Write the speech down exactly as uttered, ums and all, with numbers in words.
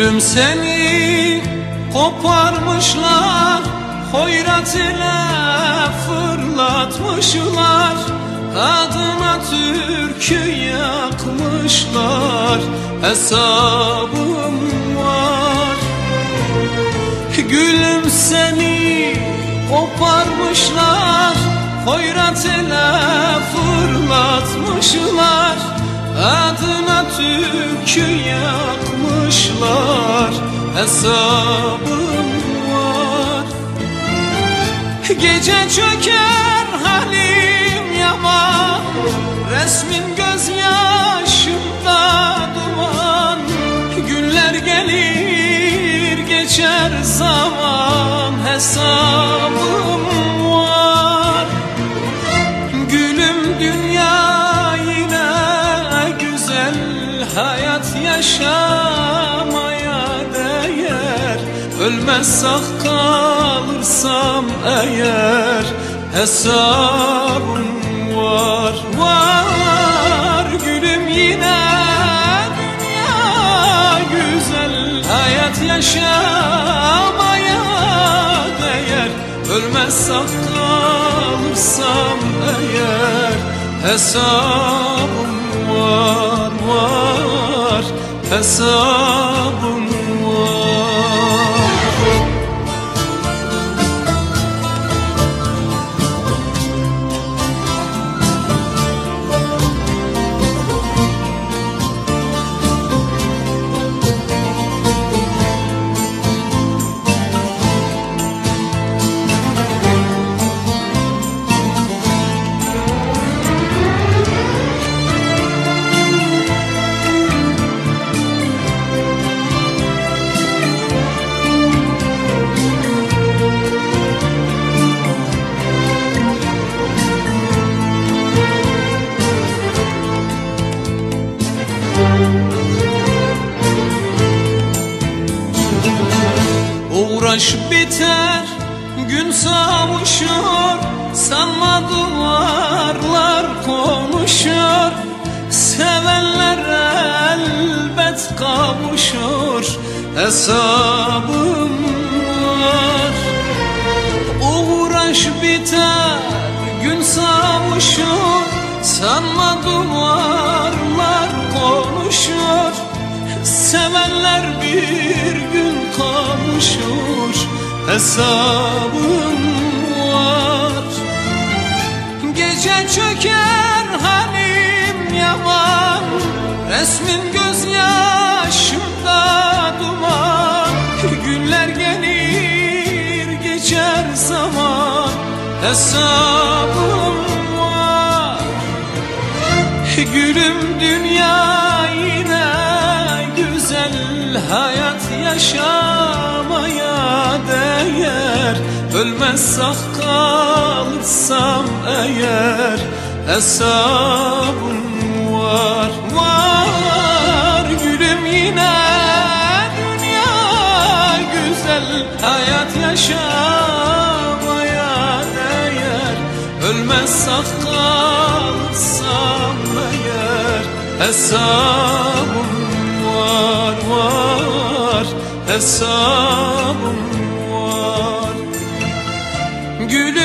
Gülüm seni koparmışlar, hoyrat ile fırlatmışlar, adına türkü yakmışlar, hesabım var. Gülüm seni koparmışlar, hoyrat ile fırlatmışlar, adına türkü yakmışlar, hesabım var. Gece çöker halim yaman, resmin gözyaşımda duman, günler gelir geçer zaman, hesabım var. Gülüm dünya yine güzel, hayat yaşamaya değer, ölmezsek kalırsam eğer, hesabım var, var. Gülüm yine dünya güzel, hayat yaşamaya değer, ölmezsek kalırsam eğer, hesabım var, var, hesabım var. Uğraş biter, gün savuşur, sanma duvarlar konuşur, sevenler elbet kavuşur, hesabım var. Uğraş biter, gün savuşur, sanma duvarlar konuşur, sevenler bir gün kavuşur, hesabım var. Gece çöker halim yaman, resmin gözyaşımda duman, günler gelir geçer zaman, hesabım var. Gülüm dünya yine güzel, hayat yaşamaya değer, ölmezsek kalırsam eğer, hesabım var, var. Gülüm yine dünya güzel, hayat yaşamaya değer, ölmezsek kalırsam eğer, hesabım var, var, hesabım var. Gülüm